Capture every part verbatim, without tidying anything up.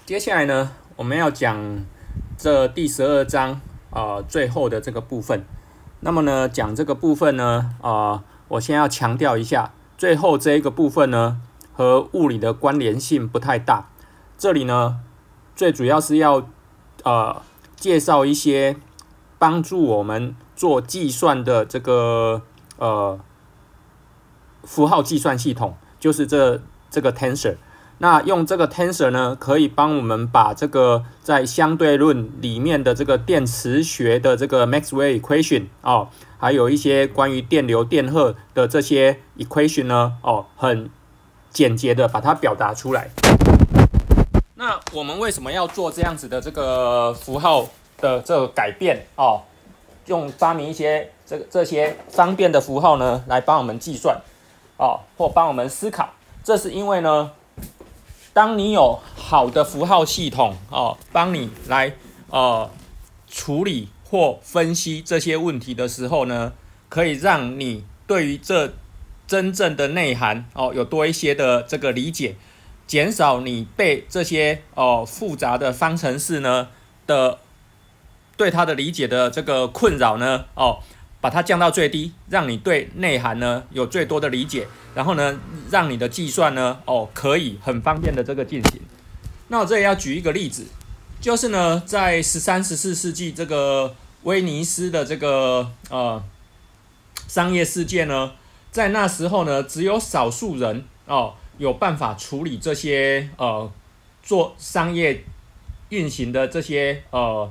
接下来呢，我们要讲这第十二章呃最后的这个部分。那么呢，讲这个部分呢，呃，我先要强调一下，最后这一个部分呢，和物理的关联性不太大。这里呢，最主要是要呃介绍一些帮助我们做计算的这个呃符号计算系统，就是这这个 tensor。那用这个 tensor 呢，可以帮我们把这个在相对论里面的这个电磁学的这个 Maxwell equation 哦，还有一些关于电流、电荷的这些 equation 呢，哦，很简洁的把它表达出来。那我们为什么要做这样子的这个符号的这个改变哦？用发明一些这个这些方便的符号呢，来帮我们计算哦，或帮我们思考。这是因为呢，当你有好的符号系统哦，帮你来呃处理或分析这些问题的时候呢，可以让你对于这真正的内涵哦有多一些的这个理解，减少你被这些哦复杂的方程式呢的对它的理解的这个困扰呢哦，把它降到最低，让你对内涵呢有最多的理解。然后呢，让你的计算呢，哦，可以很方便的这个进行。那我这里要举一个例子，就是呢，在十三、十四世纪这个威尼斯的这个呃商业世界呢，在那时候呢，只有少数人哦有办法处理这些呃做商业运行的这些呃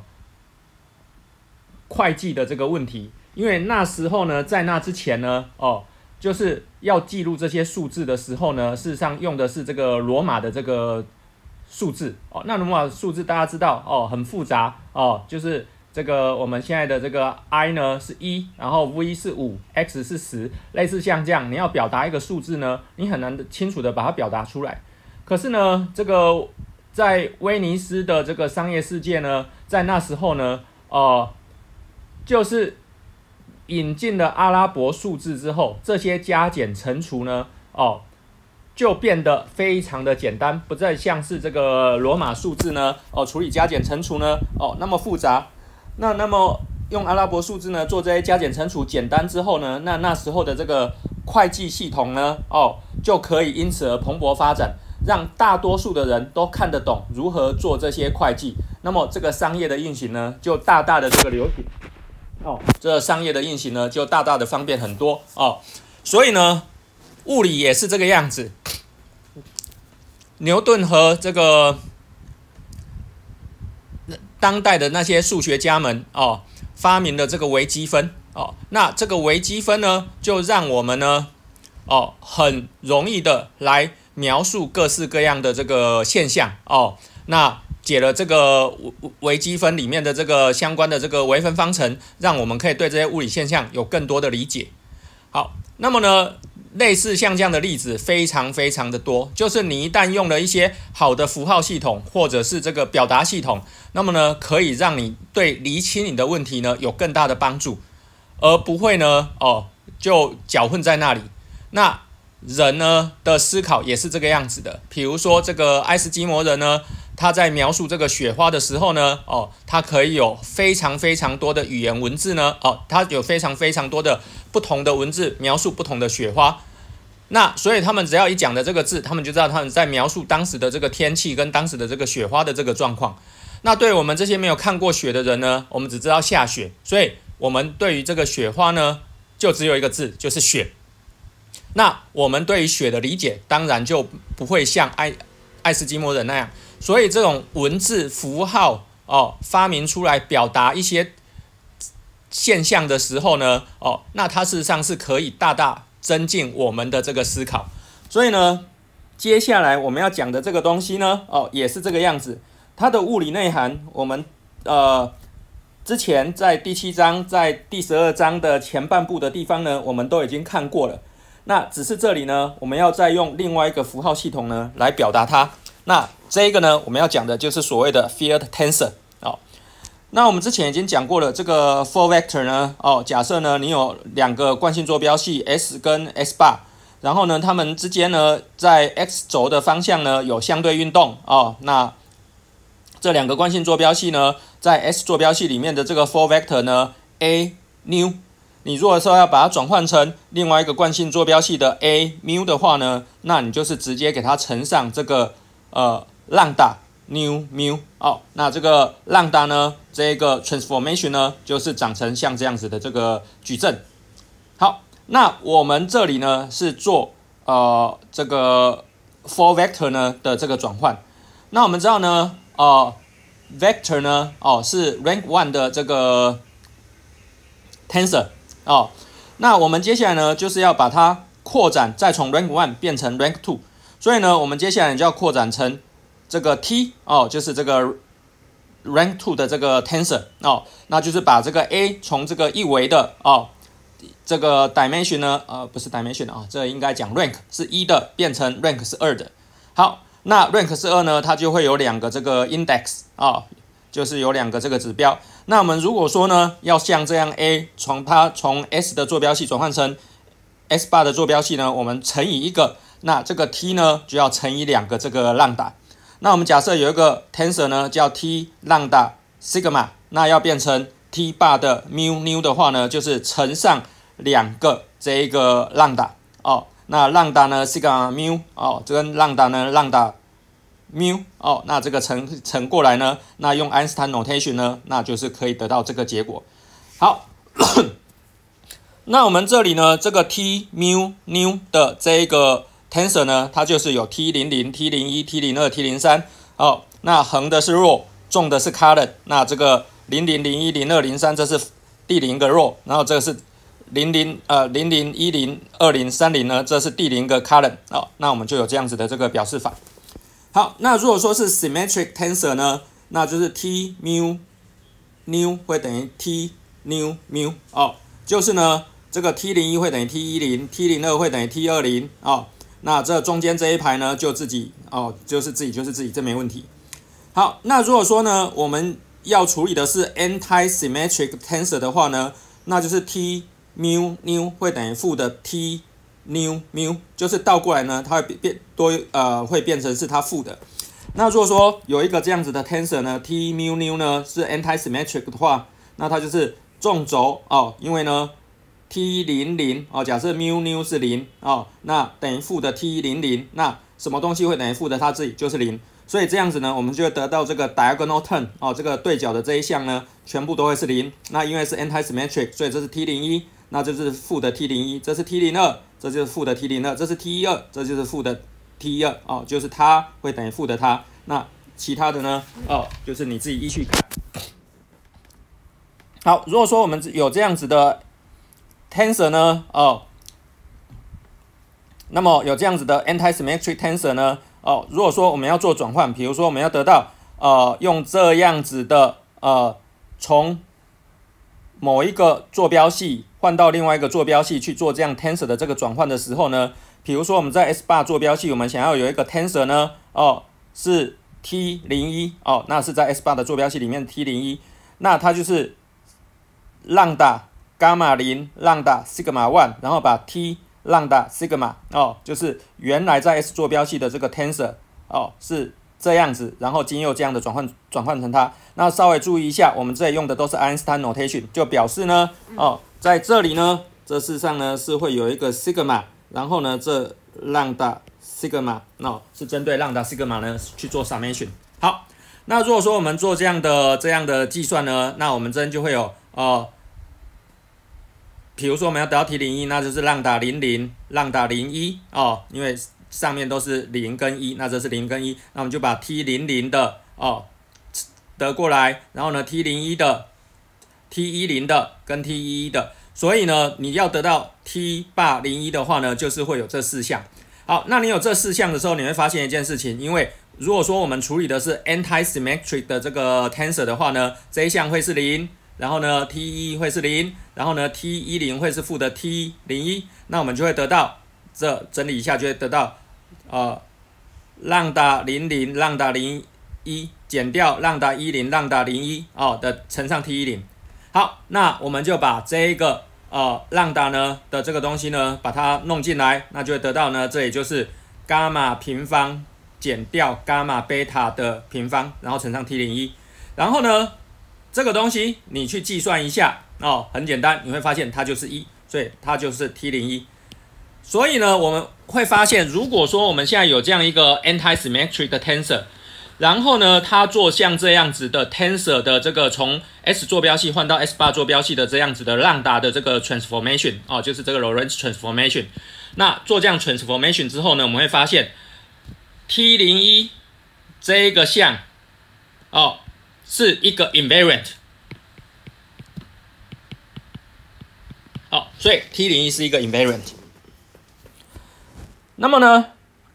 会计的这个问题，因为那时候呢，在那之前呢，哦。就是要记录这些数字的时候呢，事实上用的是这个罗马的这个数字哦。那罗马数字大家知道哦，很复杂哦，就是这个我们现在的这个 i 呢是一，然后 v 是五 ，x 是十，类似像这样，你要表达一个数字呢，你很难清楚的把它表达出来。可是呢，这个在威尼斯的这个商业世界呢，在那时候呢，呃，就是引进了阿拉伯数字之后，这些加减乘除呢，哦，就变得非常的简单，不再像是这个罗马数字呢，哦，处理加减乘除呢，哦，那么复杂。那那么用阿拉伯数字呢做这些加减乘除简单之后呢，那那时候的这个会计系统呢，哦，就可以因此而蓬勃发展，让大多数的人都看得懂如何做这些会计。那么这个商业的运行呢，就大大的这个流行。哦，这商业的运行呢，就大大的方便很多哦。所以呢，物理也是这个样子。牛顿和这个当代的那些数学家们哦，发明了这个微积分哦。那这个微积分呢，就让我们呢，哦，很容易的来描述各式各样的这个现象哦。那解了这个微积分里面的这个相关的这个微分方程，让我们可以对这些物理现象有更多的理解。好，那么呢，类似像这样的例子非常非常的多，就是你一旦用了一些好的符号系统或者是这个表达系统，那么呢，可以让你对厘清你的问题呢有更大的帮助，而不会呢，哦，就搅混在那里。那人呢的思考也是这个样子的，比如说这个爱斯基摩人呢，他在描述这个雪花的时候呢，哦，他可以有非常非常多的语言文字呢，哦，他有非常非常多的不同的文字描述不同的雪花。那所以他们只要一讲的这个字，他们就知道他们在描述当时的这个天气跟当时的这个雪花的这个状况。那对我们这些没有看过雪的人呢，我们只知道下雪，所以我们对于这个雪花呢，就只有一个字，就是雪。那我们对于雪的理解，当然就不会像爱爱斯基摩人那样。所以这种文字符号哦，发明出来表达一些现象的时候呢，哦，那它事实上是可以大大增进我们的这个思考。所以呢，接下来我们要讲的这个东西呢，哦，也是这个样子。它的物理内涵，我们呃之前在第七章、在第十二章的前半部的地方呢，我们都已经看过了。那只是这里呢，我们要再用另外一个符号系统呢来表达它。那这个呢，我们要讲的就是所谓的 field tensor 哦。那我们之前已经讲过了，这个 four vector 呢，哦，假设呢你有两个惯性坐标系 S 跟 S bar，然后呢它们之间呢在 x 轴的方向呢有相对运动哦。那这两个惯性坐标系呢，在 S 坐标系里面的这个 four vector 呢 A nu， 你如果说要把它转换成另外一个惯性坐标系的 A mu 的话呢，那你就是直接给它乘上这个呃 lambda nu mu 哦，那这个 lambda 呢，这个 transformation 呢，就是长成像这样子的这个矩阵。好，那我们这里呢是做呃这个 four vector 呢的这个转换。那我们知道呢，呃 vector 呢，哦是 rank one 的这个 tensor 哦。那我们接下来呢就是要把它扩展，再从 rank one 变成 rank two。所以呢，我们接下来就要扩展成这个 t 哦，就是这个 rank two 的这个 tensor 哦，那就是把这个 a 从这个一维的哦。这个 dimension 呢，呃，不是 dimension 啊，这个应该讲 rank 是一的，变成 rank 是二的。好，那 rank 是二呢，它就会有两个这个 index 啊、哦，就是有两个这个指标。那我们如果说呢，要像这样 A 从它从 S 的坐标系转换成 S bar 的坐标系呢，我们乘以一个，那这个 t 呢就要乘以两个这个 lambda。那我们假设有一个 tensor 呢叫 t lambda sigma， 那要变成 t bar 的 mu nu 的话呢，就是乘上两个这一个 lambda 哦，那 lambda 呢 sigma mu 哦，这跟 lambda 呢 lambda mu 哦，那这个乘乘过来呢，那用爱因斯坦 notation 呢，那就是可以得到这个结果。好，那我们这里呢，这个 t mu nu 的这一个 tensor 呢，它就是有 t 零零、t 零一、t 零二、t 零三哦，那横的是 row， 纵的是 column， 那这个零零、零一、零二、零三，这是第零个 row， 然后这个是零零呃零零一零二零三零呢，这是第零个 column 哦，那我们就有这样子的这个表示法。好，那如果说是 symmetric tensor 呢，那就是 t mu nu 会等于 t nu mu 哦，就是呢这个 t 零一会等于 t 一零 ，t 零二会等于 t 二零哦，那这中间这一排呢就自己哦，就是自己就是自己，这没问题。好，那如果说呢我们要处理的是 anti-symmetric tensor 的话呢，那就是 t mu nu 会等于负的 t nu mu， 就是倒过来呢，它会变多呃会变成是它负的。那如果说有一个这样子的 tensor 呢 ，t mu nu 呢是 anti-symmetric 的话，那它就是纵轴哦，因为呢 t 零零哦，假设 mu nu 是零哦，那等于负的 t 零零，那什么东西会等于负的？它自己就是零。所以这样子呢，我们就会得到这个 diagonal term 哦，这个对角的这一项呢，全部都会是零。那因为是 anti-symmetric， 所以这是 t 零一，那这是负的 t 零一，这是 t 零二，这就是负的 t 零二，这是 t 一二，这就是负的 t 一二哦，就是它会等于负的它。那其他的呢，哦，就是你自己依序看。好，如果说我们有这样子的 tensor 呢，哦，那么有这样子的 anti-symmetric tensor 呢，哦，如果说我们要做转换，比如说我们要得到呃用这样子的呃从某一个坐标系换到另外一个坐标系去做这样 tensor 的这个转换的时候呢，比如说我们在 S bar 坐标系，我们想要有一个 tensor 呢，哦是 t 零一哦，那是在 S bar 的坐标系里面 t 零一，那它就是lambda gamma 零 lambda sigma one， 然后把 t lambda sigma 哦，就是原来在 S 坐标系的这个 tensor 哦是这样子，然后经由这样的转换转换成它。那稍微注意一下，我们这里用的都是爱因斯坦 notation， 就表示呢哦，在这里呢，这事实上呢是会有一个 sigma， 然后呢这 lambda sigma 哦是针对 lambda sigma 呢去做 summation。好，那如果说我们做这样的这样的计算呢，那我们这边就会有哦。比如说我们要得到 t 零一，那就是 lambda 零零 lambda 零一哦，因为上面都是零跟一，那这是零跟一，那我们就把 t 零零的哦得过来，然后呢 t 零一的 t 一零的跟 t 一一的，所以呢你要得到 t bar 零一的话呢，就是会有这四项。好，那你有这四项的时候，你会发现一件事情，因为如果说我们处理的是 anti-symmetric 的这个 tensor 的话呢，这一项会是零。然后呢 ，t 一 会是零，然后呢 ，t 一零 会是负的 t 零一，那我们就会得到，这整理一下就会得到，呃，lambda 零零 lambda 零一减掉 lambda 一零 lambda 零一哦的乘上 t 一零。好，那我们就把这一个呃 lambda 呢的这个东西呢，把它弄进来，那就会得到呢，这也就是伽马平方减掉伽马贝塔的平方，然后乘上 T 零一，然后呢，这个东西你去计算一下哦，很简单，你会发现它就是一，所以它就是 T 零一。所以呢，我们会发现，如果说我们现在有这样一个 anti-symmetric 的 tensor， 然后呢，它做像这样子的 tensor 的这个从 S 坐标系换到 S 巴坐标系的这样子的浪达的这个 transformation 哦，就是这个 Lorentz transformation。那做这样 transformation 之后呢，我们会发现 T 零一 这一个项哦是一个 invariant。哦，所以 T 零一 是一个 invariant。那么呢，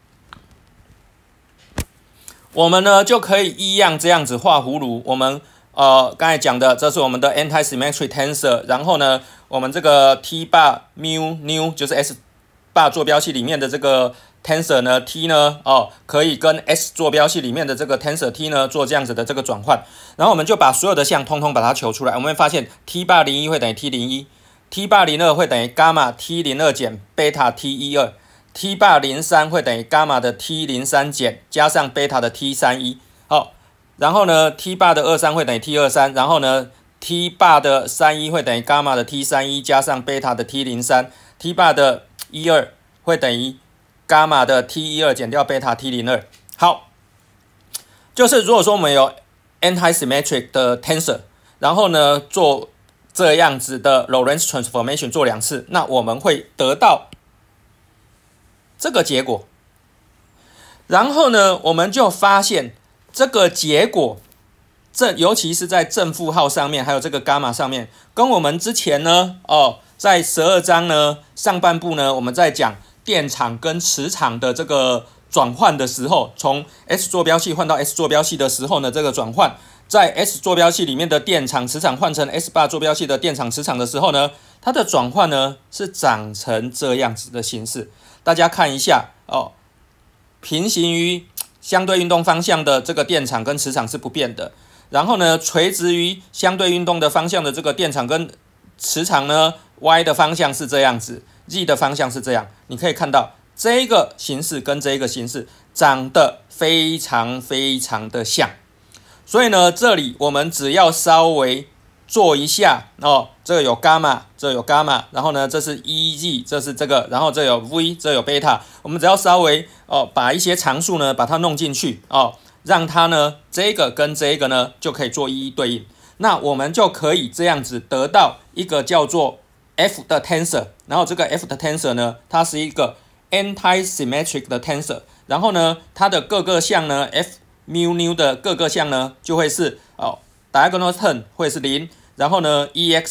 我们呢就可以一样这样子画葫芦。我们呃刚才讲的，这是我们的 anti-symmetric tensor， 然后呢，我们这个 T bar mu nu 就是 S 巴坐标系里面的这个 tensor 呢 T 呢哦可以跟 S 坐标系里面的这个 tensor T 呢做这样子的这个转换，然后我们就把所有的项通通把它求出来，我们会发现 T bar 零一会等于 T 零一， T bar 零二会等于伽马 T 零二减贝塔 T 一二。T bar 零三会等于伽马的 T 零三减加上贝塔的 T 三一，好，然后呢 T bar 的二三会等于 T 二三，然后呢 T bar 的三一会等于伽马的 T 三一加上贝塔的 T 零三， T bar 的一二会等于伽马的 T 一二减掉贝塔 T 零二。好，就是如果说我们有 anti-symmetric 的 tensor， 然后呢做这样子的 Lorentz transformation 做两次，那我们会得到这个结果，然后呢，我们就发现这个结果正，尤其是在正负号上面，还有这个伽马上面，跟我们之前呢，哦，在十二章呢上半部呢，我们在讲电场跟磁场的这个转换的时候，从 S 坐标系换到 S 坐标系的时候呢，这个转换在 S 坐标系里面的电场磁场换成 S 巴坐标系的电场磁场的时候呢，它的转换呢是长成这样子的形式。大家看一下哦，平行于相对运动方向的这个电场跟磁场是不变的，然后呢，垂直于相对运动的方向的这个电场跟磁场呢 ，y 的方向是这样子 ，z 的方向是这样。你可以看到这个形式跟这个形式长得非常非常的像，所以呢，这里我们只要稍微做一下哦，这个有伽马，这有伽马，然后呢，这是 E Z， 这是这个，然后这有 V， 这有贝塔，我们只要稍微哦把一些常数呢把它弄进去哦，让它呢这个跟这个呢就可以做一一对应，那我们就可以这样子得到一个叫做 F 的 tensor， 然后这个 F 的 tensor 呢，它是一个 anti-symmetric 的 tensor， 然后呢，它的各个项呢 F mu nu 的各个项呢就会是哦 diagonal term 会是零。然后呢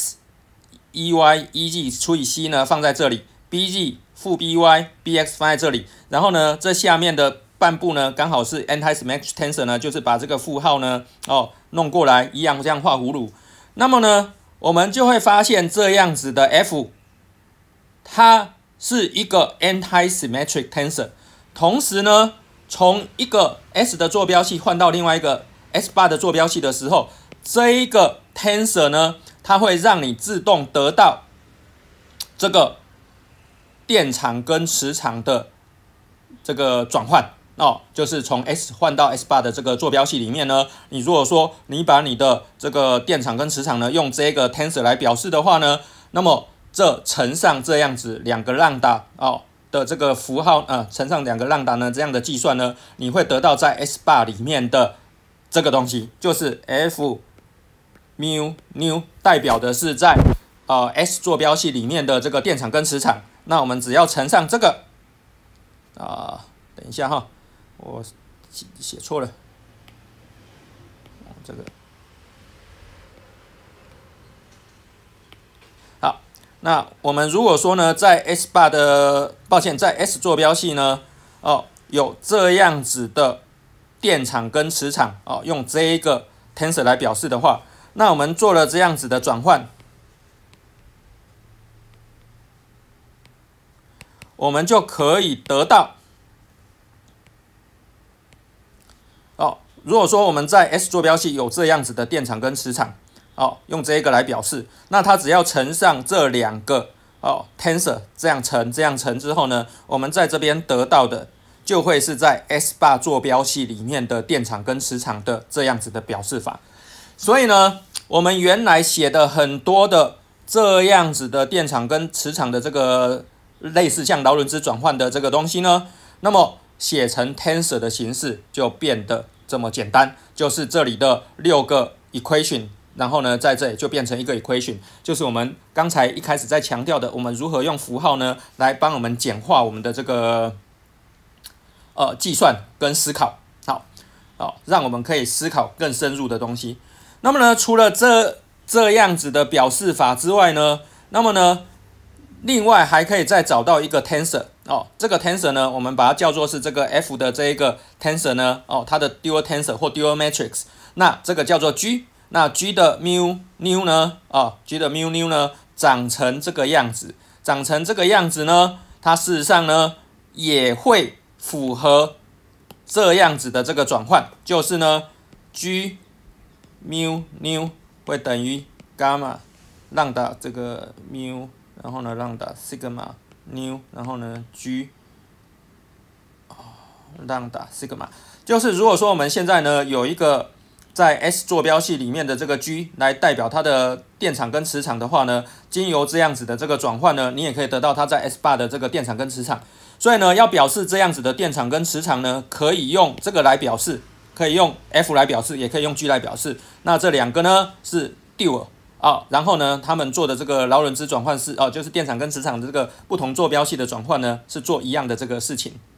，ex、ey、ez 除以 c 呢放在这里 ，bz 负 by、bx 放在这里，然后呢，这下面的半部呢刚好是 anti-symmetric tensor 呢，就是把这个负号呢哦弄过来，一样这样画葫芦。那么呢，我们就会发现这样子的 f， 它是一个 anti-symmetric tensor， 同时呢，从一个 s 的坐标系换到另外一个 S 巴的坐标系的时候，这一个 tensor 呢，它会让你自动得到这个电场跟磁场的这个转换哦，就是从 S 换到 S 巴的这个坐标系里面呢，你如果说你把你的这个电场跟磁场呢用这个 tensor 来表示的话呢，那么这乘上这样子两个浪达哦的这个符号呃乘上两个浪达呢这样的计算呢，你会得到在 S 巴里面的这个东西，就是 F mu nu 代表的是在呃 S 坐标系里面的这个电场跟磁场，那我们只要乘上这个啊、呃，等一下哈，我写错了，这个好，那我们如果说呢，在 S 巴的，抱歉，在 S 坐标系呢，哦，有这样子的电场跟磁场哦，用这一个 tensor 来表示的话。那我们做了这样子的转换，我们就可以得到哦。如果说我们在 S 坐标系有这样子的电场跟磁场，哦，用这个来表示，那它只要乘上这两个哦 tensor， 这样乘这样乘之后呢，我们在这边得到的就会是在 S 八坐标系里面的电场跟磁场的这样子的表示法。所以呢，我们原来写的很多的这样子的电场跟磁场的这个类似像劳伦兹转换的这个东西呢，那么写成 tensor 的形式就变得这么简单，就是这里的六个 equation， 然后呢在这里就变成一个 equation， 就是我们刚才一开始在强调的，我们如何用符号呢来帮我们简化我们的这个呃计算跟思考，好，好，让我们可以思考更深入的东西。那么呢，除了这这样子的表示法之外呢，那么呢，另外还可以再找到一个 tensor 哦，这个 tensor 呢，我们把它叫做是这个 F 的这一个 tensor 呢，哦，它的 dual tensor 或 dual matrix， 那这个叫做 G， 那 G 的 mu nu 呢，哦 ，G 的 mu nu 呢，长成这个样子，长成这个样子呢，它事实上呢也会符合这样子的这个转换，就是呢 G mu nu 会等于 gamma 浪打这个 mu， 然后呢浪打 sigma nu， 然后呢 G 浪打 sigma， 就是如果说我们现在呢有一个在 S 坐标系里面的这个 G 来代表它的电场跟磁场的话呢，经由这样子的这个转换呢，你也可以得到它在 S 八的这个电场跟磁场。所以呢，要表示这样子的电场跟磁场呢，可以用这个来表示，可以用 F 来表示，也可以用 G 来表示。那这两个呢是 dual 啊，然后呢，他们做的这个劳伦兹转换是哦、啊，就是电场跟磁场的这个不同坐标系的转换呢，是做一样的这个事情。